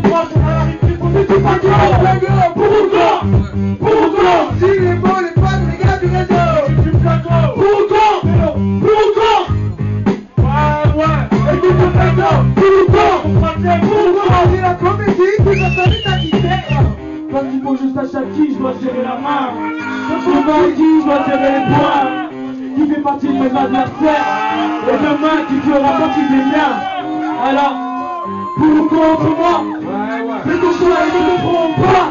droit, on a la réplique, on fait tout pas grave. Pourquoi si les mots, les fans, les gars du réseau. Du plateau. Pourquoi ouais. Et du plateau. Pourquoi c'est la comédie qui va s'en vite à quitter. Parce qu'il faut juste à chaque qui je dois serrer la main. Devant qui je dois serrer les poings. Qui fait partie de mes adversaires. Et demain qui fera partie des miens. Alors, pour ou contre moi, c'est ton choix et ne te trompe pas.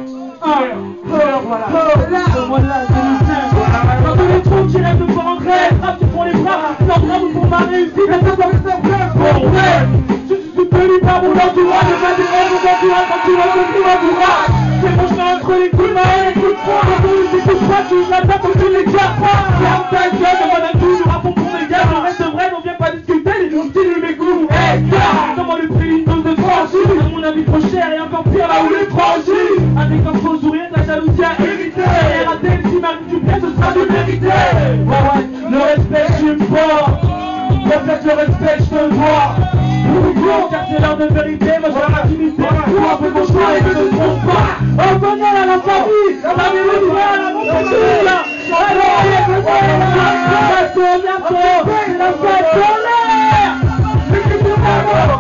Voilà, c'est le thème. Dans tous les trous qui rêvent de pouvoir entrer, frappe qui font les bras, leur bravo pour ma réussite, et ça doit rester en place. Bon, ouais, je suis soutenu par mon entourage, et pas des rêves, mon entourage, quand tu vas compris l'entourage. C'est mon chemin entre les coups de ma haine et coups de fond, dans tous les coups de froid, tu l'attaques comme tu les gardes pas. Ferme ta gueule, on donne toujours à fond pour mes gars, on reste vrai, on vient pas discuter, les gens stylent mes goûts. Hey, gars, comment lui payer une dose de franchise, à mon avis trop cher et encore pire là où les franchises. Avec un faux sourire, de la jalousie à éviter. Et rater, si mal tu plais, ce sera de vérité. Ouais, le respect, tu me portes. Reflète le respect, je te vois. Pourquoi car c'est l'heure de vérité, moi j'ai la intimité. Toi, fais ton choix et ne te trompe pas. Oh, venez à la famille, la mélodie, la montagne. Alors, bientôt, c'est la fête de l'air. Mais que tu vas